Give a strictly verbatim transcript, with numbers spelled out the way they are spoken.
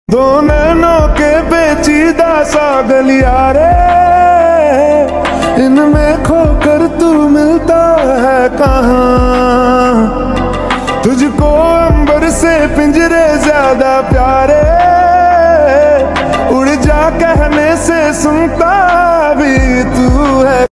दो नैनों के पेचीदा सा गलियारे, इनमें खोकर तू मिलता है कहाँ। तुझको अंबर से पिंजरे ज्यादा प्यारे, उड़ जा कहने से सुनता भी तू है।